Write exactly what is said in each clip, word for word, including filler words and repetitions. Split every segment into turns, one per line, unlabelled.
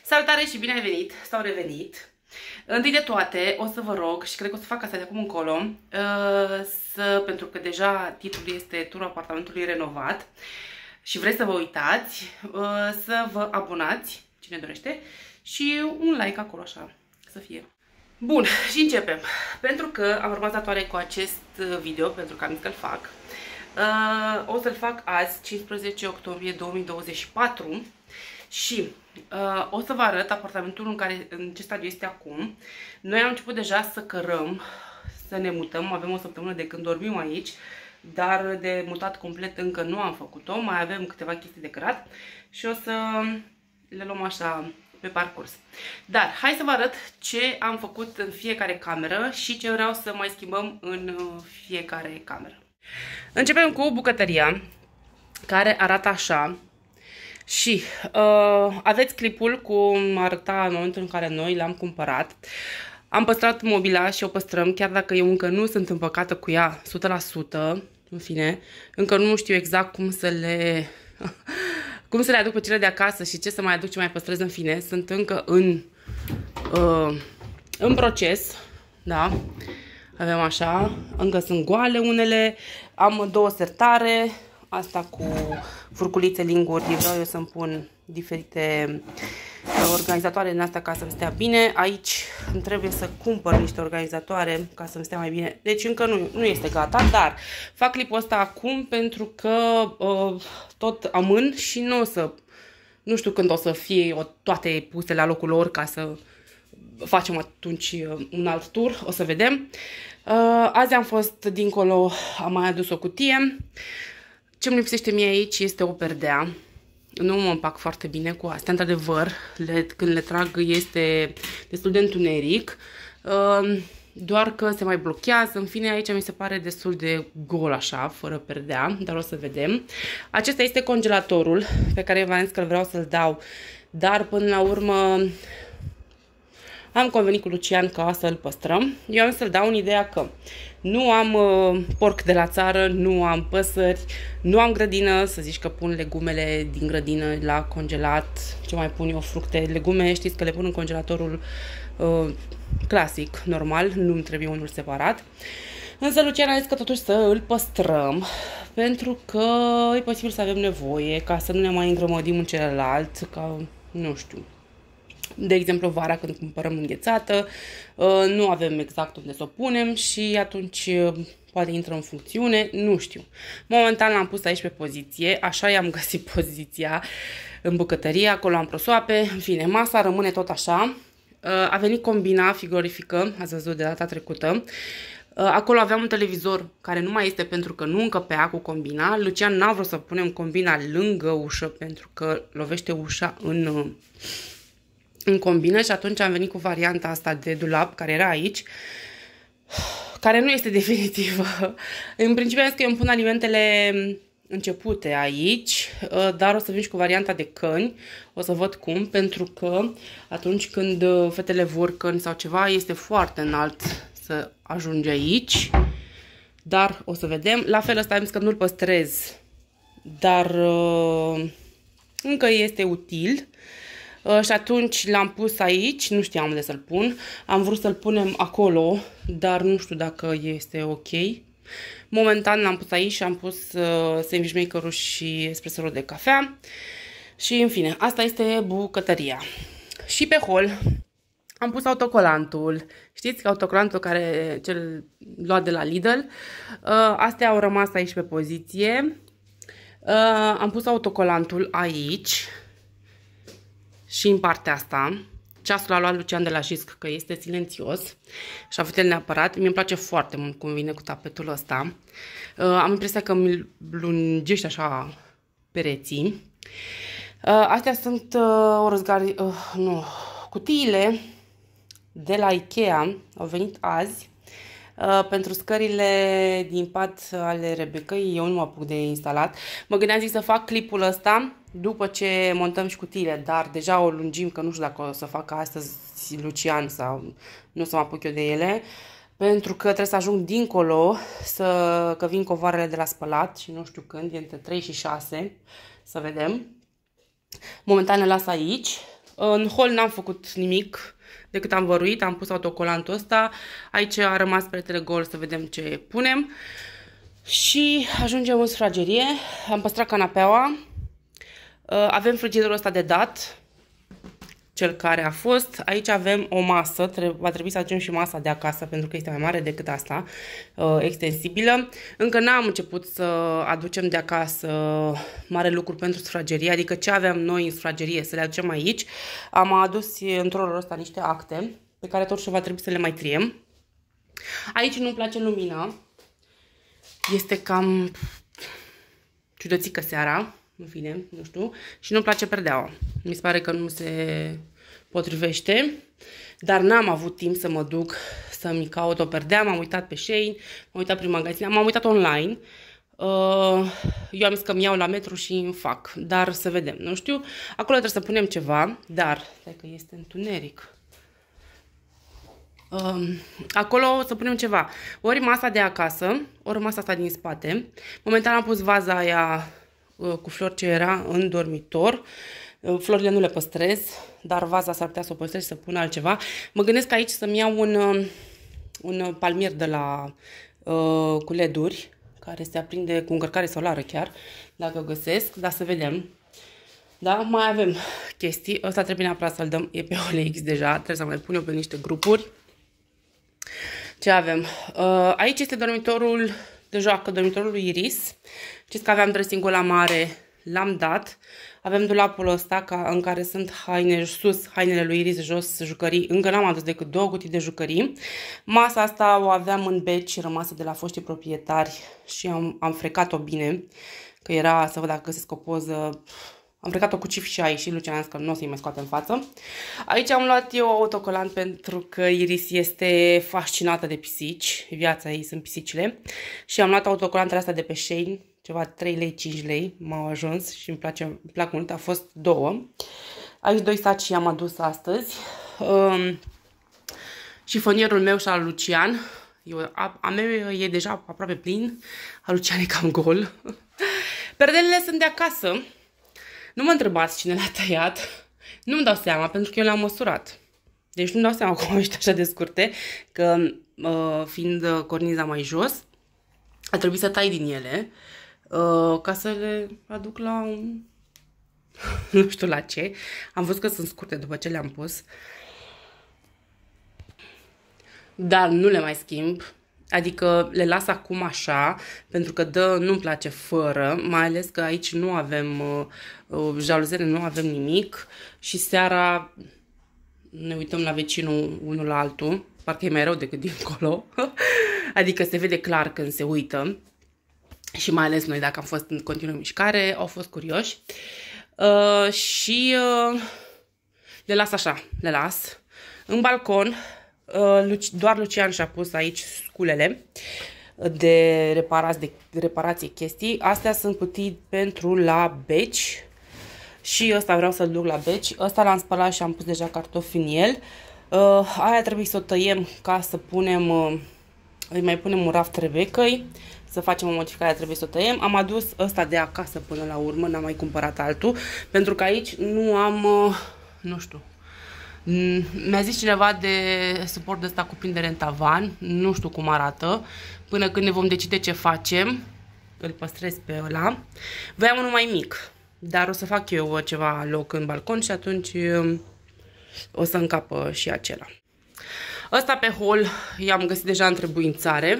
Salutare și bine ai venit sau revenit! Întâi de toate, o să vă rog, și cred că o să fac asta de acum încolo, să, pentru că deja titlul este Turul apartamentului renovat și vreți să vă uitați, să vă abonați, cine dorește, și un like acolo, așa, să fie. Bun, și începem. Pentru că am rămas datoare cu acest video, pentru că am zis că-l fac, o să-l fac azi, cincisprezece octombrie două mii douăzeci și patru, și uh, o să vă arăt apartamentul în, care, în ce stadiu este acum. Noi am început deja să cărăm, să ne mutăm, avem o săptămână de când dormim aici, dar de mutat complet încă nu am făcut-o, mai avem câteva chestii de cărat și o să le luăm așa pe parcurs. Dar hai să vă arăt ce am făcut în fiecare cameră și ce vreau să mai schimbăm în fiecare cameră. Începem cu bucătăria, care arată așa. Și uh, aveți clipul cum arăta în momentul în care noi l-am cumpărat. Am păstrat mobila și o păstrăm, chiar dacă eu încă nu sunt împăcată cu ea o sută la sută. În fine, încă nu știu exact cum să le cum să le aduc pe cele de acasă și ce să mai aduc, ce mai păstrez. În fine, sunt încă în uh, în proces. Da, avem așa, încă sunt goale unele. Am două sertare. Asta cu furculițe, linguri, vreau eu să-mi pun diferite organizatoare în asta ca să-mi stea bine. Aici îmi trebuie să cumpăr niște organizatoare ca să-mi stea mai bine. Deci încă nu, nu este gata, dar fac clipul ăsta acum pentru că uh, tot amân și nu o să, nu știu când o să fie o, toate puse la locul lor ca să facem atunci uh, un alt tur, o să vedem. Uh, azi am fost dincolo, am mai adus o cutie. Ce îmi lipsește mie aici este o perdea. Nu mă împac foarte bine cu astea, într-adevăr, când le trag este destul de întuneric, doar că se mai blochează. În fine, aici mi se pare destul de gol așa, fără perdea, dar o să vedem. Acesta este congelatorul pe care v-am zis că vreau să-l dau, dar până la urmă am convenit cu Lucian ca să-l păstrăm. Eu am să-l dau în ideea că nu am uh, porc de la țară, nu am păsări, nu am grădină, să zici că pun legumele din grădină la congelat, ce mai pun eu, fructe, legume, știți că le pun în congelatorul uh, clasic, normal, nu-mi trebuie unul separat. Însă Lucian a zis că totuși să îl păstrăm, pentru că e posibil să avem nevoie, ca să nu ne mai îngrămădim în celălalt, ca, nu știu. De exemplu, vara când cumpărăm înghețată, nu avem exact unde să o punem și atunci poate intră în funcțiune, nu știu. Momentan l-am pus aici pe poziție, așa i-am găsit poziția în bucătărie, acolo am prosoape, în fine, masa rămâne tot așa. A venit combina frigorifică, ați văzut de data trecută. Acolo aveam un televizor care nu mai este pentru că nu încăpea cu combina. Lucian n-a vrut să punem combina lângă ușă pentru că lovește ușa în... în combină și atunci am venit cu varianta asta de dulap care era aici, care nu este definitivă. În principiu am zis că eu îmi pun alimentele începute aici, dar o să vin și cu varianta de căni, o să văd cum, pentru că atunci când fetele vor căni sau ceva, este foarte înalt să ajunge aici, dar o să vedem. La fel ăsta am zis că nu-l păstrez, dar uh, încă este util. Uh, și atunci l-am pus aici, nu știam unde să-l pun, am vrut să-l punem acolo, dar nu știu dacă este ok. Momentan l-am pus aici și am pus uh, sandwich maker-ul și espresorul de cafea. Și în fine, asta este bucătăria. Și pe hol am pus autocolantul. Știți că autocolantul care cel luat de la Lidl, uh, astea au rămas aici pe poziție. Uh, am pus autocolantul aici. Și în partea asta, ceasul a luat Lucian de la Jisc, că este silențios și a avut el neapărat. Mie îmi place foarte mult cum vine cu tapetul ăsta. Uh, am impresia că îmi lungește așa pereții. Uh, astea sunt uh, o răzgari, uh, nu, cutiile de la Ikea, au venit azi. Uh, pentru scările din pat ale Rebecăi, eu nu mă apuc de instalat. Mă gândeam zic să fac clipul ăsta după ce montăm și cutiile, dar deja o lungim, că nu știu dacă o să fac astăzi Lucian sau nu o să mă apuc eu de ele, pentru că trebuie să ajung dincolo, să, că vin covoarele de la spălat și nu știu când, e între trei și șase, să vedem. Momentan le las aici. În hol n-am făcut nimic decât am văruit, am pus autocolantul ăsta. Aici a rămas peretele gol, să vedem ce punem. Și ajungem în sufragerie. Am păstrat canapeaua. Avem frigidorul ăsta de dat, cel care a fost. Aici avem o masă, va trebui să aducem și masa de acasă pentru că este mai mare decât asta, extensibilă. Încă n-am început să aducem de acasă mare lucru pentru sufragerie, adică ce aveam noi în sufragerie să le aducem aici. Am adus într-o oră ăsta niște acte pe care totuși va trebui să le mai triem. Aici nu-mi place lumina, este cam ciudățică seara. În fine, nu știu. Și nu-mi place perdeaua. Mi se pare că nu se potrivește. Dar n-am avut timp să mă duc să-mi caut o perdea. M-am uitat pe Shein, m-am uitat prin magazine, m-am uitat online. Eu am zis că-mi iau la metru și îmi fac. Dar să vedem, nu știu. Acolo trebuie să punem ceva. Dar, stai că este întuneric. Acolo o să punem ceva. Ori masa de acasă, ori masa asta din spate. Momentan am pus vaza aia cu flori ce era în dormitor. Florile nu le păstrez, dar vaza s-ar putea să o păstrez și să pun altceva. Mă gândesc aici să-mi iau un, un palmier de la uh, cu leduri, care se aprinde cu încărcare solară chiar, dacă o găsesc, dar să vedem. Da, mai avem chestii. Ăsta trebuie neapărat să-l dăm, e pe O L X deja, trebuie să mai pun eu pe niște grupuri. Ce avem? Uh, aici este dormitorul de joacă, dormitorul lui Iris. Știți că aveam dressing-ul la mare, l-am dat. Avem dulapul ăsta ca, în care sunt haine sus, hainele lui Iris, jos jucării. Încă n-am adus decât două cutii de jucării. Masa asta o aveam în beci, rămasă de la foștii proprietari și am, am frecat-o bine. Că era, să văd dacă găsesc o poză. Am frecat-o cu cif și a ieșit, Lucian a zis că nu o să-i mai scoate în față. Aici am luat eu autocolant pentru că Iris este fascinată de pisici. Viața ei sunt pisicile. Și am luat autocolantele astea de pe Shein, ceva trei lei, cinci lei, m-au ajuns și îmi place, îmi plac mult. A fost două. Aici doi saci i-am adus astăzi. Um, șifonierul meu și al Lucian. Eu, a, a meu e deja aproape plin, al Lucian e cam gol. Perdelele sunt de acasă. Nu mă întrebați cine le-a tăiat, nu-mi dau seama, pentru că eu le-am măsurat. Deci nu-mi dau seama cum au ieșit așa de scurte, că uh, fiind corniza mai jos, a trebuit să tai din ele, uh, ca să le aduc la un... nu știu la ce. Am văzut că sunt scurte după ce le-am pus. Dar nu le mai schimb. Adică le las acum așa, pentru că dă, nu-mi place fără, mai ales că aici nu avem uh, jaluzele, nu avem nimic și seara ne uităm la vecinul unul la altul, parcă e mai rău decât dincolo, adică se vede clar când se uită și mai ales noi dacă am fost în continuă mișcare, au fost curioși uh, și uh, le las așa, le las în balcon. Doar Lucian și-a pus aici sculele de, reparați, de reparație chestii. Astea sunt cutii pentru la beci. Și ăsta vreau să-l duc la beci. Ăsta l-am spălat și am pus deja cartofi în el. uh, Aia trebuie să o tăiem ca să punem uh, îi mai punem un raft Rebecăi. Să facem o modificare, trebuie să o tăiem. Am adus ăsta de acasă până la urmă, n-am mai cumpărat altul, pentru că aici nu am uh, nu știu. Mi-a zis cineva de suport de ăsta cu prindere în tavan, nu știu cum arată, până când ne vom decide ce facem, îl păstrez pe ăla. Voiam unul mai mic, dar o să fac eu ceva loc în balcon și atunci o să încapă și acela. Ăsta pe hol i-am găsit deja în trebuințare.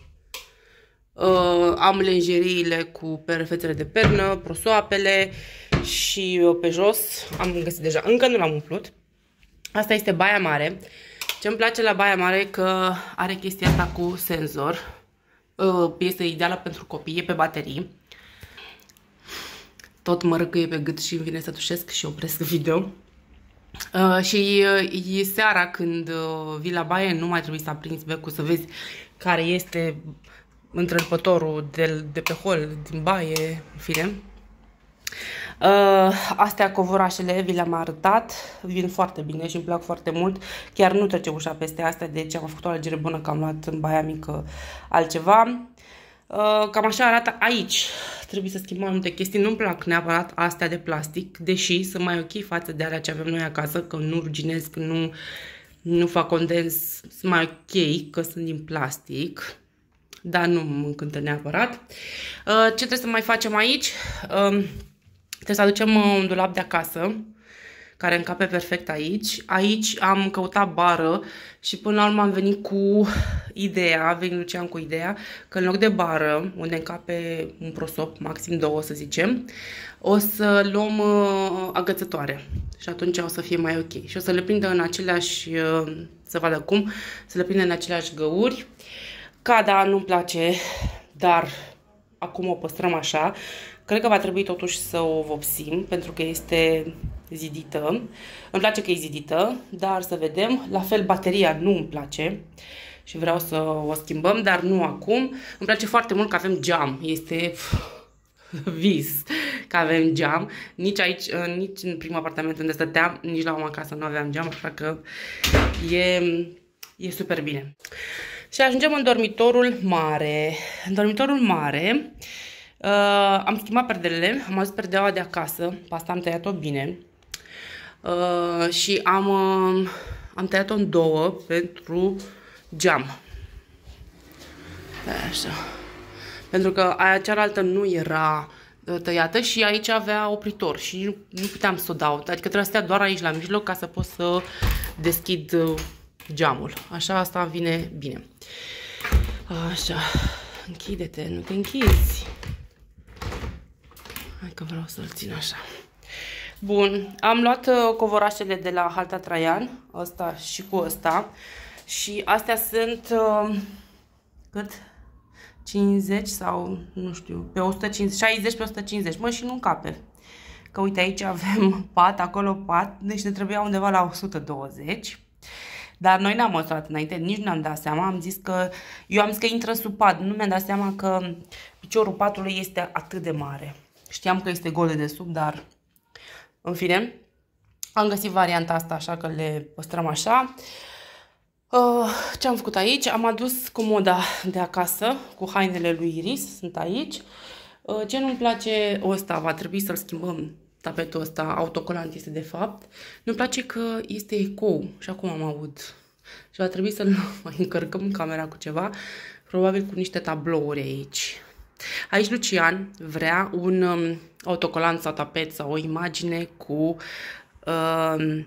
Uh, am lenjeriile cu fețele de pernă, prosoapele și pe jos am găsit deja, încă nu l-am umplut. Asta este baia mare. Ce-mi place la baia mare că are chestia asta cu senzor. Este ideală pentru copii, e pe baterii. Tot mă răcăie pe gât și îmi vine să tușesc și opresc video. Și e seara când vii la baie, nu mai trebuie să aprinzi becul să vezi care este întrerupătorul de, de pe hol, din baie, în fine. Uh, astea covorașele vi le-am arătat, vin foarte bine și îmi plac foarte mult. Chiar nu trece ușa peste astea, deci am făcut o alegere bună că am luat în baia mică altceva. Uh, cam așa arată aici. Trebuie să schimbăm multe chestii. Nu-mi plac neapărat astea de plastic, deși sunt mai ok față de alea ce avem noi acasă, că nu ruginesc, nu, nu fac condens, sunt mai ok că sunt din plastic, dar nu mă încântă neapărat. Uh, ce trebuie să mai facem aici? Uh, trebuie să aducem un dulap de acasă, care încape perfect aici. Aici am căutat bară și până la urmă am venit cu ideea, a venit Lucian cu ideea, că în loc de bară, unde încape un prosop, maxim două să zicem, o să luăm uh, agățătoare și atunci o să fie mai ok. Și o să le prindă în aceleași, uh, să vadă cum, să le prindă în aceleași găuri. Cada nu-mi place, dar acum o păstrăm așa. Cred că va trebui totuși să o vopsim, pentru că este zidită. Îmi place că e zidită, dar să vedem. La fel, bateria nu îmi place și vreau să o schimbăm, dar nu acum. Îmi place foarte mult că avem geam. Este pf, vis că avem geam. Nici aici, nici în primul apartament unde stăteam, nici la mama acasă nu aveam geam, așa că e, e super bine. Și ajungem în dormitorul mare. În dormitorul mare uh, am schimbat perdelele, am adus perdeaua de acasă, pe asta am tăiat-o bine. Uh, și am, uh, am tăiat-o în două pentru geam. Așa. Pentru că aia cealaltă nu era tăiată și aici avea opritor și nu, nu puteam să o dau. Adică trebuia să stea doar aici la mijloc ca să pot să deschid geamul. Așa, asta vine bine. Așa. Închide-te, nu te închizi. Hai că vreau să-l țin așa. Bun, am luat uh, covorașele de la Halta Traian, ăsta și cu ăsta. Și astea sunt uh, cât? cincizeci sau nu știu, pe o sută cincizeci, șaizeci pe o sută cincizeci. Mă, și nu încape. Că uite, aici avem pat, acolo pat, deci ne trebuia undeva la o sută douăzeci. Dar noi n-am măsurat înainte, nici nu am dat seama. Am zis că, eu am zis că intră sub pat. Nu mi-am dat seama că piciorul patului este atât de mare. Știam că este gol de sub, dar în fine, am găsit varianta asta, așa că le păstrăm așa. Uh, ce am făcut aici? Am adus comoda de acasă cu hainele lui Iris, sunt aici. Uh, ce nu-mi place, ăsta, va trebui să-l schimbăm, tapetul ăsta, autocolant este de fapt. Nu-mi place că este ecou și acum am aud. Și va trebui să-l mai încărcăm camera cu ceva, probabil cu niște tablouri aici. Aici Lucian vrea un um, autocolant sau tapet sau o imagine cu, uh,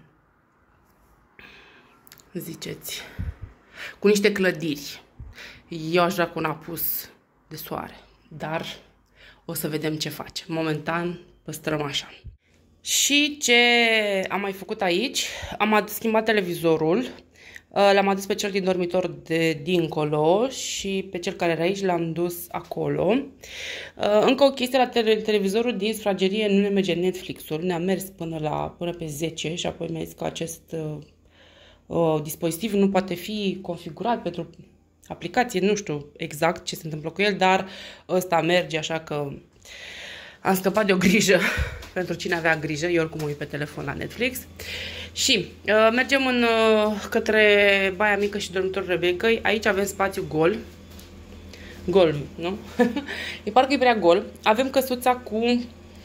ziceți, cu niște clădiri. Eu aș vrea cu un apus de soare, dar o să vedem ce face. Momentan păstrăm așa. Și ce am mai făcut aici? Am schimbat televizorul. L-am adus pe cel din dormitor de dincolo și pe cel care era aici l-am dus acolo. Încă o chestie, la tele televizorul din sufragerie nu ne merge Netflix-ul. Ne-a mers până, la, până pe zece și apoi mi-a zis că acest uh, dispozitiv nu poate fi configurat pentru aplicație. Nu știu exact ce se întâmplă cu el, dar ăsta merge, așa că am scăpat de o grijă pentru cine avea grijă. Eu oricum uit pe telefon la Netflix. Și uh, mergem în, uh, către Baia Mică și dormitorul Rebecăi. Aici avem spațiu gol. Gol, nu? E parcă e prea gol. Avem căsuța cu uh,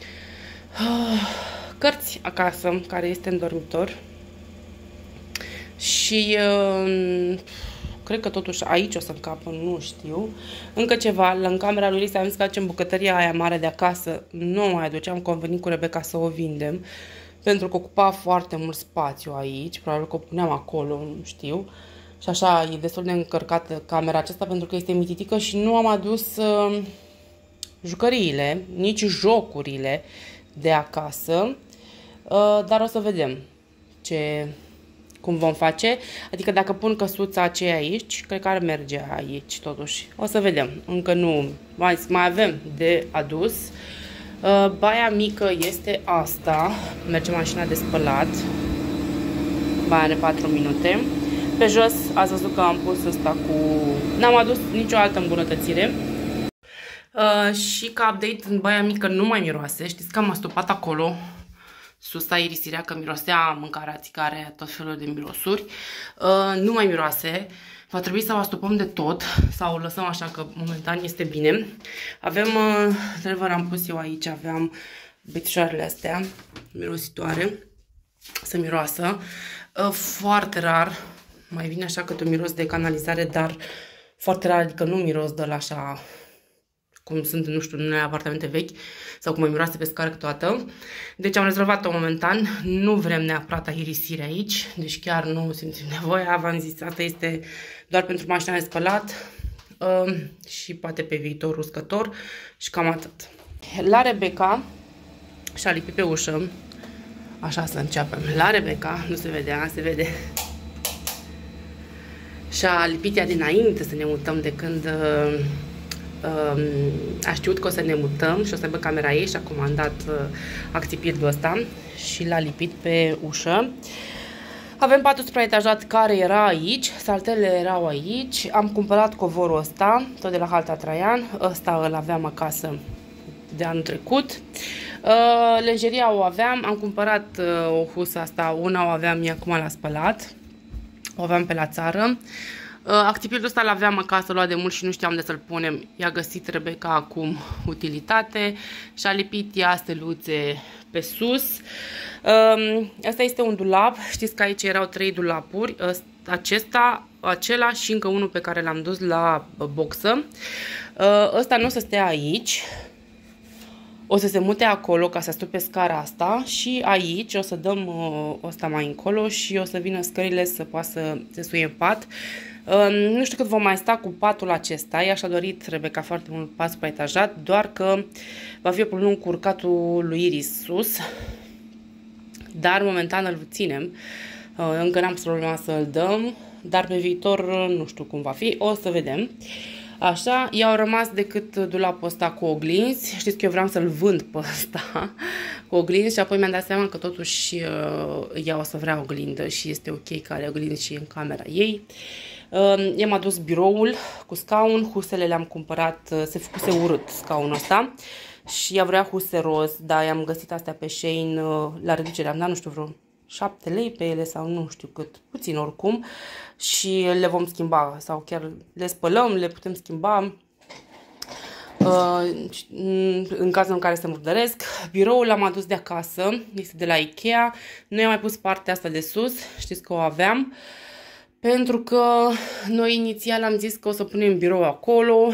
cărți acasă, care este în dormitor. Și uh, cred că totuși aici o să încapă, nu știu. Încă ceva, în camera lui Lisa am zis că facem bucătăria aia mare de acasă. Nu mai aduceam, că am venit cu Rebecca să o vindem. Pentru că ocupa foarte mult spațiu aici, probabil că o puneam acolo, nu știu. Și așa e destul de încărcată camera aceasta pentru că este mititică și nu am adus uh, jucăriile, nici jocurile de acasă. Uh, dar o să vedem ce, cum vom face. Adică dacă pun căsuța aceea aici, cred că ar merge aici totuși. O să vedem. Încă nu, mai, mai avem de adus. Uh, baia mică este asta. Merge mașina de spălat. Baia are patru minute. Pe jos ați văzut că am pus asta cu... N-am adus nicio altă îmbunătățire. Uh, și ca update, în baia mică nu mai miroase. Știți că am astupat acolo susa irisirea, că mirosea mâncarea, țicare, tot felul de mirosuri. Uh, nu mai miroase. Va trebui să o astupăm de tot sau o lăsăm așa că momentan este bine. Avem, uh, trebuie am pus eu aici, aveam bețișoarele astea mirositoare să miroasă. Uh, foarte rar mai vine așa cât un miros de canalizare, dar foarte rar, adică nu miros de la așa cum sunt, nu știu, în unele apartamente vechi sau cum mai miroase pe scară toată. Deci am rezolvat-o momentan. Nu vrem neapărat aerisire aici, deci chiar nu simțim nevoia. V-am zis, asta este doar pentru mașina de spălat uh, și poate pe viitor uscător și cam atât. La Rebecca și-a lipit pe ușă. Așa să începem. La Rebecca, nu se vedea, se vede. Și-a lipit ea dinainte să ne mutăm, de când uh, uh, a știut că o să ne mutăm și o să aibă camera ei și a comandat uh, acțipidul ăsta și l-a lipit pe ușă. Avem patul supraetajat care era aici, saltele erau aici, am cumpărat covorul ăsta, tot de la Halta Traian, ăsta îl aveam acasă de anul trecut. Uh, lenjeria o aveam, am cumpărat uh, o husă asta, una o aveam eu acum la spălat, o aveam pe la țară. Uh, acțipidul ăsta l-aveam acasă, luat de mult și nu știam de să-l punem. I-a găsit Rebecca acum utilitate și a lipit ea steluțe pe sus. Uh, asta este un dulap, știți că aici erau trei dulapuri, acesta, acela și încă unul pe care l-am dus la boxă. Uh, ăsta nu o să stea aici. O să se mute acolo ca să stupe scara asta și aici o să dăm uh, ăsta mai încolo și o să vină scările să poată să se suie în pat. Uh, nu știu cât vom mai sta cu patul acesta, i-aș a dorit Rebecca foarte mult pat supraetajat, doar că va fi o problemă cu urcatul lui Iris sus, dar momentan îl ținem. Uh, încă n-am problema să-l dăm, dar pe viitor nu știu cum va fi, o să vedem. Așa, i-au rămas decât dulapul ăsta cu oglinzi. Știți că eu vreau să-l vând pe ăsta cu oglinzi și apoi mi-am dat seama că totuși uh, ea o să vrea oglindă și este ok că are oglinzi și în camera ei. Uh, i-am adus biroul cu scaun, husele le-am cumpărat, uh, se făcuse urât scaunul ăsta și ea vrea huse roz, dar i-am găsit astea pe Shein uh, la reducere, am dat nu știu vreo șapte lei pe ele sau nu știu cât, puțin oricum, și le vom schimba sau chiar le spălăm, le putem schimba uh, în cazul în care se murdăresc. Biroul l-am adus de acasă, este de la Ikea, nu i-am mai pus partea asta de sus, știți că o aveam, pentru că noi inițial am zis că o să punem birou acolo,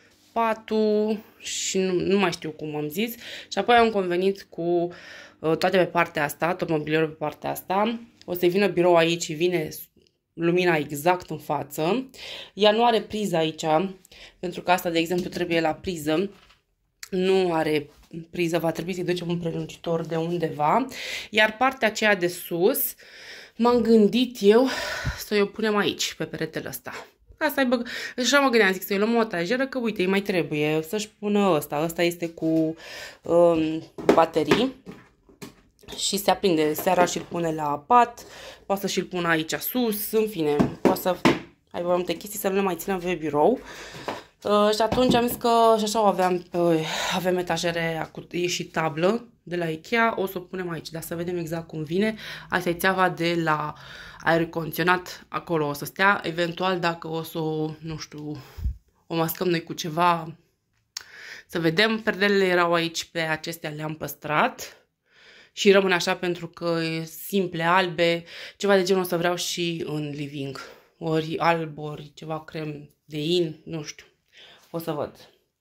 patul și nu, nu mai știu cum am zis și apoi am convenit cu toate pe partea asta, tot mobilierul pe partea asta. O să vină birou aici, vine lumina exact în față. Ea nu are priză aici, pentru că asta, de exemplu, trebuie la priză. Nu are priză, va trebui să-i ducem un prelungitor de undeva. Iar partea aceea de sus, m-am gândit eu să o punem aici, pe peretele ăsta. Ca să aibă, așa mă gândeam, zic să-i luăm o tajeră, că uite, îi mai trebuie să-și pună ăsta. Ăsta este cu um, baterii. Și se aprinde seara și îl pune la pat, poate să și-l pună aici sus, în fine, poate să aibă multe chestii să nu le mai ținem pe birou. Uh, și atunci am zis că și așa o aveam, uh, avem etajere și tablă de la Ikea, o să o punem aici, dar să vedem exact cum vine. Asta e țeava de la aer condiționat, acolo o să stea, eventual dacă o să o, nu știu, o mascăm noi cu ceva, să vedem. Perdelele erau aici, pe acestea le-am păstrat. Și rămân așa pentru că e simple, albe, ceva de genul o să vreau și în living. Ori alb, ori ceva crem de in, nu știu. O să văd.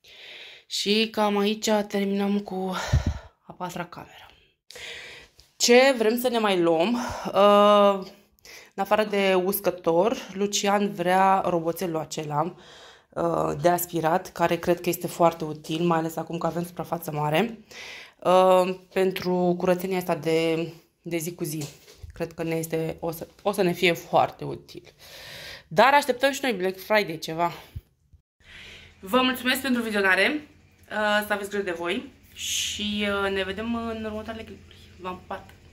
Și cam aici terminăm cu a patra cameră. Ce vrem să ne mai luăm? Uh, în afară de uscător, Lucian vrea roboțelul acela uh, de aspirat, care cred că este foarte util, mai ales acum că avem suprafață mare. Uh, pentru curățenia asta de, de zi cu zi. Cred că ne este, o, să, o să ne fie foarte util. Dar așteptăm și noi Black Friday ceva. Vă mulțumesc pentru vizionare. Uh, să aveți grijă de voi. Și uh, ne vedem în următoarele clipuri. V-am pupat!